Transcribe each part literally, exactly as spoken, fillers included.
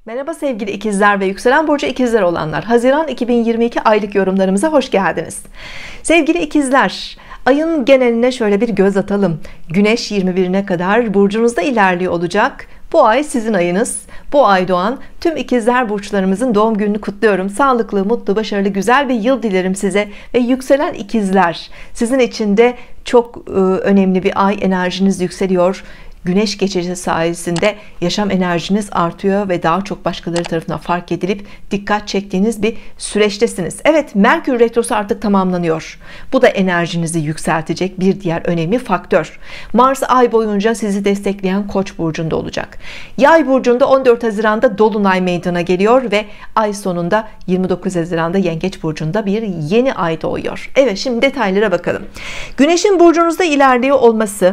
Merhaba sevgili ikizler ve yükselen burcu ikizler olanlar, Haziran iki bin yirmi iki aylık yorumlarımıza hoş geldiniz. Sevgili ikizler, ayın geneline şöyle bir göz atalım. Güneş yirmi birine kadar burcunuzda ilerliyor olacak. Bu ay sizin ayınız. Bu ay doğan tüm ikizler burçlarımızın doğum gününü kutluyorum. Sağlıklı, mutlu, başarılı, güzel bir yıl dilerim size. Ve yükselen ikizler, sizin için de çok e, önemli bir ay, enerjiniz yükseliyor. Güneş geçişi sayesinde yaşam enerjiniz artıyor ve daha çok başkaları tarafından fark edilip dikkat çektiğiniz bir süreçtesiniz. Evet, Merkür Retrosu artık tamamlanıyor. Bu da enerjinizi yükseltecek bir diğer önemli faktör. Mars ay boyunca sizi destekleyen Koç burcunda olacak. Yay burcunda on dört Haziran'da Dolunay meydana geliyor ve ay sonunda yirmi dokuz Haziran'da Yengeç burcunda bir yeni ay doğuyor. Evet, şimdi detaylara bakalım. Güneşin burcunuzda ilerliyor olması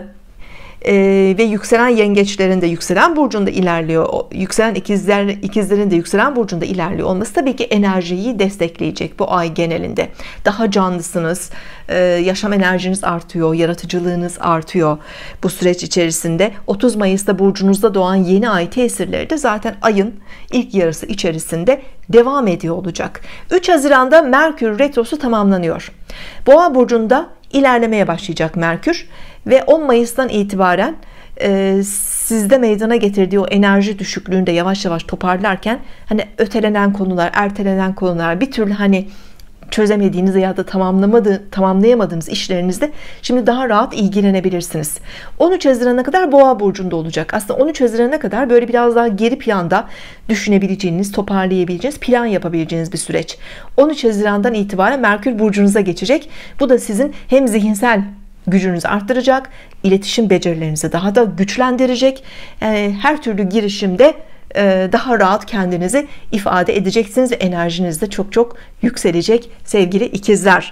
Ee, ve yükselen yengeçlerin de yükselen burcunda ilerliyor, yükselen ikizler, ikizlerin de yükselen burcunda ilerliyor olması tabii ki enerjiyi destekleyecek bu ay genelinde. Daha canlısınız, ee, yaşam enerjiniz artıyor, yaratıcılığınız artıyor bu süreç içerisinde. otuz Mayıs'ta burcunuzda doğan yeni ay tesirleri de zaten ayın ilk yarısı içerisinde devam ediyor olacak. üç Haziran'da Merkür Retrosu tamamlanıyor. Boğa burcunda ilerlemeye başlayacak Merkür ve on Mayıs'tan itibaren e, sizde meydana getirdiği o enerji düşüklüğünde yavaş yavaş toparlarken hani ötelenen konular, ertelenen konular, bir türlü hani çözemediğiniz ya da tamamlamadı, tamamlayamadığınız işlerinizde şimdi daha rahat ilgilenebilirsiniz. on üç Haziran'a kadar Boğa burcunda olacak. Aslında on üç Haziran'a kadar böyle biraz daha geri planda düşünebileceğiniz, toparlayabileceğiniz, plan yapabileceğiniz bir süreç. on üç Haziran'dan itibaren Merkür burcunuza geçecek. Bu da sizin hem zihinsel gücünüzü arttıracak, iletişim becerilerinizi daha da güçlendirecek. Yani her türlü girişimde daha rahat kendinizi ifade edeceksiniz ve enerjiniz de çok çok yükselecek sevgili ikizler.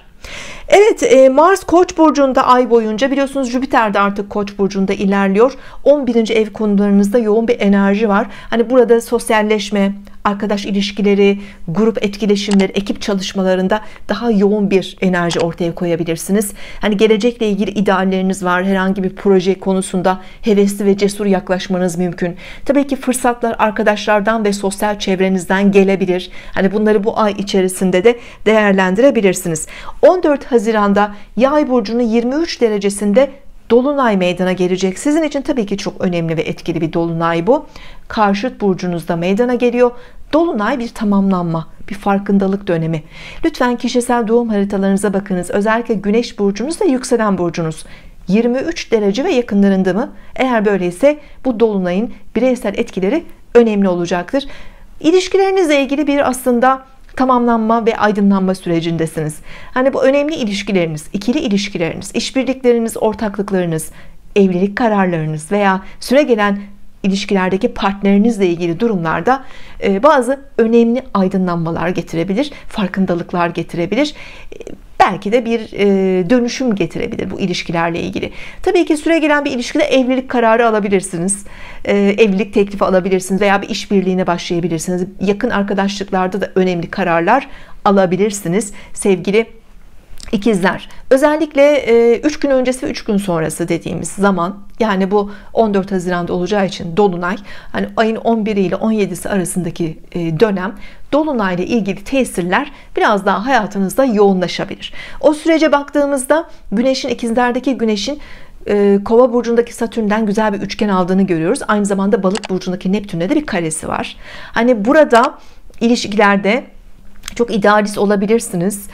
Evet, Mars Koç burcunda ay boyunca, biliyorsunuz Jüpiter de artık Koç burcunda ilerliyor. on birinci ev konularınızda yoğun bir enerji var. Hani burada sosyalleşme, arkadaş ilişkileri, grup etkileşimleri, ekip çalışmalarında daha yoğun bir enerji ortaya koyabilirsiniz. Hani gelecekle ilgili idealleriniz var. Herhangi bir proje konusunda hevesli ve cesur yaklaşmanız mümkün. Tabii ki fırsatlar arkadaşlardan ve sosyal çevrenizden gelebilir. Hani bunları bu ay içerisinde de değerlendirebilirsiniz. on dört Haziran'da Yay burcunun yirmi üç derecesinde Dolunay meydana gelecek. Sizin için tabii ki çok önemli ve etkili bir dolunay bu. Karşıt burcunuzda meydana geliyor. Dolunay bir tamamlanma, bir farkındalık dönemi. Lütfen kişisel doğum haritalarınıza bakınız. Özellikle Güneş burcunuz ve yükselen burcunuz yirmi üç derece ve yakınlarında mı? Eğer böyleyse bu dolunayın bireysel etkileri önemli olacaktır. İlişkilerinizle ilgili bir aslında tamamlanma ve aydınlanma sürecindesiniz. Hani bu önemli ilişkileriniz, ikili ilişkileriniz, işbirlikleriniz, ortaklıklarınız, evlilik kararlarınız veya süregelen ilişkilerdeki partnerinizle ilgili durumlarda bazı önemli aydınlanmalar getirebilir, farkındalıklar getirebilir. Belki de bir dönüşüm getirebilir bu ilişkilerle ilgili. Tabii ki süregelen bir ilişkide evlilik kararı alabilirsiniz. Evlilik teklifi alabilirsiniz veya bir işbirliğine başlayabilirsiniz. Yakın arkadaşlıklarda da önemli kararlar alabilirsiniz sevgili İkizler. Özellikle üç gün öncesi ve üç gün sonrası dediğimiz zaman, yani bu on dört Haziran'da olacağı için Dolunay, hani ayın on biri ile on yedisi arasındaki dönem, Dolunay ile ilgili tesirler biraz daha hayatınızda yoğunlaşabilir. O sürece baktığımızda Güneşin, ikizlerdeki Güneşin Kova burcundaki Satürn'den güzel bir üçgen aldığını görüyoruz. Aynı zamanda Balık burcundaki Neptün'de de bir karesi var. Hani burada ilişkilerde çok idealist olabilirsiniz.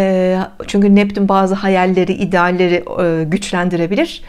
Çünkü Neptün bazı hayalleri, idealleri güçlendirebilir.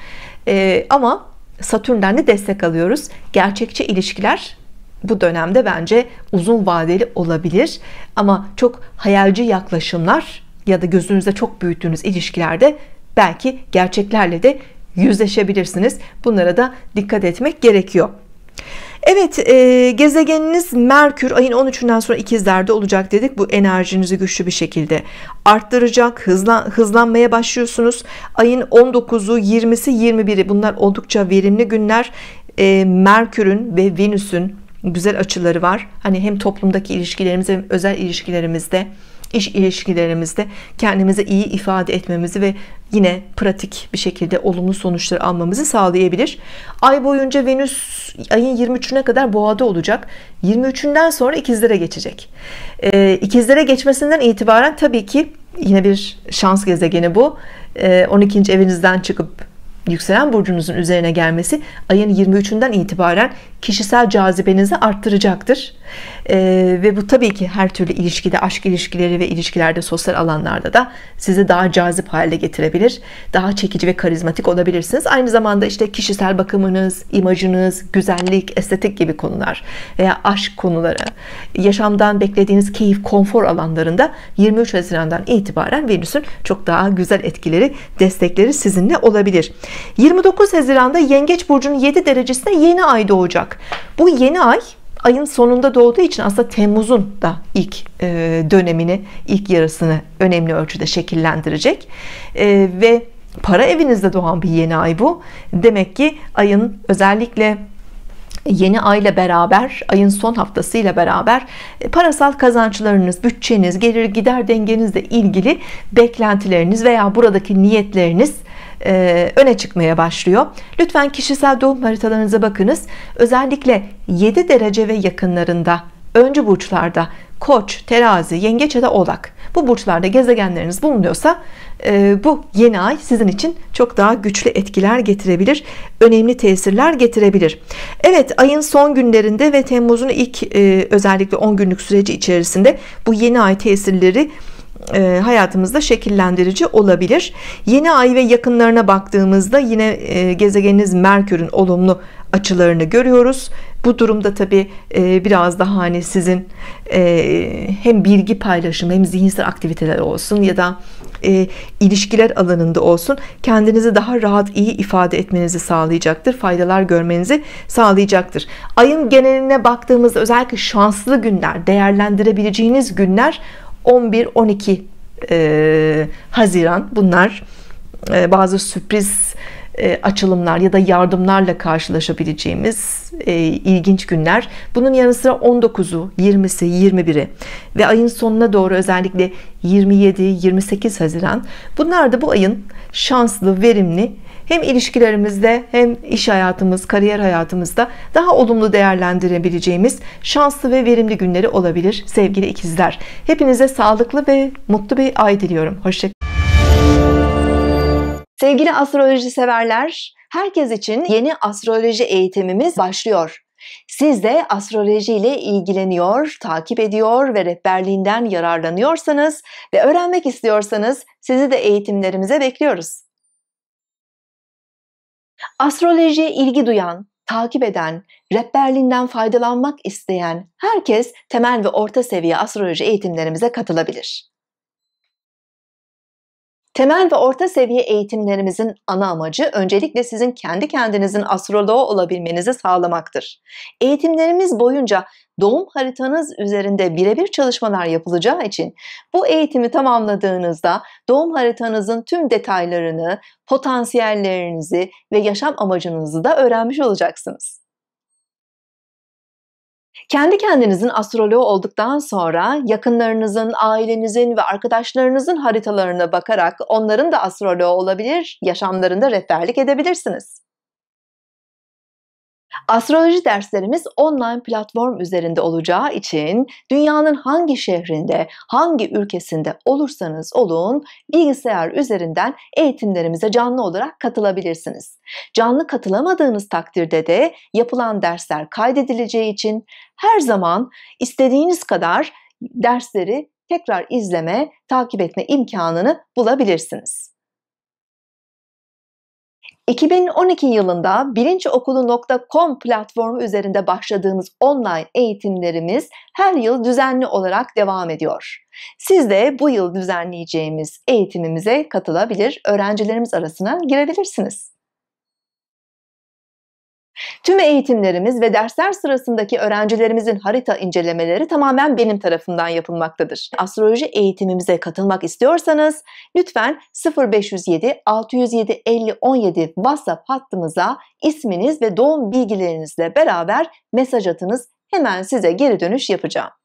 Ama Satürn'den de destek alıyoruz. Gerçekçi ilişkiler bu dönemde bence uzun vadeli olabilir. Ama çok hayalci yaklaşımlar ya da gözünüzde çok büyüttüğünüz ilişkilerde belki gerçeklerle de yüzleşebilirsiniz. Bunlara da dikkat etmek gerekiyor. Evet, e, gezegeniniz Merkür ayın on üçünden sonra ikizlerde olacak dedik. Bu enerjinizi güçlü bir şekilde arttıracak. Hızlan, hızlanmaya başlıyorsunuz. Ayın on dokuzu, yirmisi, yirmi biri bunlar oldukça verimli günler. E, Merkür'ün ve Venüs'ün güzel açıları var. Hani hem toplumdaki ilişkilerimizde hem özel ilişkilerimizde, iş ilişkilerimizde kendimizi iyi ifade etmemizi ve yine pratik bir şekilde olumlu sonuçlar almamızı sağlayabilir. Ay boyunca Venüs ayın yirmi üçüne kadar Boğa'da olacak. yirmi üçünden sonra ikizlere geçecek. Ee, ikizlere geçmesinden itibaren tabii ki yine bir şans gezegeni bu. Ee, on ikinci evinizden çıkıp yükselen burcunuzun üzerine gelmesi ayın yirmi üçünden itibaren kişisel cazibenizi arttıracaktır. Ee, ve bu tabii ki her türlü ilişkide, aşk ilişkileri ve ilişkilerde, sosyal alanlarda da sizi daha cazip hale getirebilir. Daha çekici ve karizmatik olabilirsiniz. Aynı zamanda işte kişisel bakımınız, imajınız, güzellik, estetik gibi konular veya aşk konuları, yaşamdan beklediğiniz keyif, konfor alanlarında yirmi üç Haziran'dan itibaren Venüs'ün çok daha güzel etkileri, destekleri sizinle olabilir. yirmi dokuz Haziran'da Yengeç burcunun yedi derecesinde yeni ay doğacak. Bu yeni ay ayın sonunda doğduğu için aslında Temmuz'un da ilk e, dönemini, ilk yarısını önemli ölçüde şekillendirecek. E, ve para evinizde doğan bir yeni ay bu. Demek ki ayın özellikle yeni ayla beraber, ayın son haftasıyla beraber parasal kazançlarınız, bütçeniz, gelir gider dengenizle ilgili beklentileriniz veya buradaki niyetleriniz öne çıkmaya başlıyor. Lütfen kişisel doğum haritalarınıza bakınız. Özellikle yedi derece ve yakınlarında, öncü burçlarda Koç, Terazi, Yengeç ya da Oğlak, bu burçlarda gezegenleriniz bulunuyorsa bu yeni ay sizin için çok daha güçlü etkiler getirebilir, önemli tesirler getirebilir. Evet, ayın son günlerinde ve Temmuz'un ilk özellikle on günlük süreci içerisinde bu yeni ay tesirleri hayatımızda şekillendirici olabilir. Yeni ay ve yakınlarına baktığımızda yine gezegeniniz Merkür'ün olumlu açılarını görüyoruz. Bu durumda tabi biraz daha hani sizin hem bilgi paylaşımı hem zihinsel aktiviteler olsun ya da ilişkiler alanında olsun kendinizi daha rahat, iyi ifade etmenizi sağlayacaktır. Faydalar görmenizi sağlayacaktır. Ayın geneline baktığımızda özellikle şanslı günler, değerlendirebileceğiniz günler on bir on iki e, Haziran. Bunlar e, bazı sürpriz e, açılımlar ya da yardımlarla karşılaşabileceğimiz e, ilginç günler. Bunun yanı sıra on dokuzu, yirmisi, yirmi biri ve ayın sonuna doğru özellikle yirmi yedi yirmi sekiz Haziran. Bunlar da bu ayın şanslı, verimli, hem ilişkilerimizde hem iş hayatımız, kariyer hayatımızda daha olumlu değerlendirebileceğimiz şanslı ve verimli günleri olabilir sevgili ikizler. Hepinize sağlıklı ve mutlu bir ay diliyorum. Hoşça kalın. Sevgili astroloji severler, herkes için yeni astroloji eğitimimiz başlıyor. Siz de astroloji ile ilgileniyor, takip ediyor ve rehberliğinden yararlanıyorsanız ve öğrenmek istiyorsanız sizi de eğitimlerimize bekliyoruz. Astrolojiye ilgi duyan, takip eden, rehberliğinden faydalanmak isteyen herkes temel ve orta seviye astroloji eğitimlerimize katılabilir. Temel ve orta seviye eğitimlerimizin ana amacı öncelikle sizin kendi kendinizin astroloğu olabilmenizi sağlamaktır. Eğitimlerimiz boyunca doğum haritanız üzerinde birebir çalışmalar yapılacağı için bu eğitimi tamamladığınızda doğum haritanızın tüm detaylarını, potansiyellerinizi ve yaşam amacınızı da öğrenmiş olacaksınız. Kendi kendinizin astroloğu olduktan sonra yakınlarınızın, ailenizin ve arkadaşlarınızın haritalarına bakarak onların da astroloğu olabilir, yaşamlarında rehberlik edebilirsiniz. Astroloji derslerimiz online platform üzerinde olacağı için dünyanın hangi şehrinde, hangi ülkesinde olursanız olun bilgisayar üzerinden eğitimlerimize canlı olarak katılabilirsiniz. Canlı katılamadığınız takdirde de yapılan dersler kaydedileceği için her zaman istediğiniz kadar dersleri tekrar izleme, takip etme imkanını bulabilirsiniz. iki bin on iki yılında bilinçokulu nokta com platformu üzerinde başladığımız online eğitimlerimiz her yıl düzenli olarak devam ediyor. Siz de bu yıl düzenleyeceğimiz eğitimimize katılabilir, öğrencilerimiz arasına girebilirsiniz. Tüm eğitimlerimiz ve dersler sırasındaki öğrencilerimizin harita incelemeleri tamamen benim tarafımdan yapılmaktadır. Astroloji eğitimimize katılmak istiyorsanız lütfen sıfır beş yüz yedi altı yüz yedi elli on yedi WhatsApp hattımıza isminiz ve doğum bilgilerinizle beraber mesaj atınız. hemen size geri dönüş yapacağım.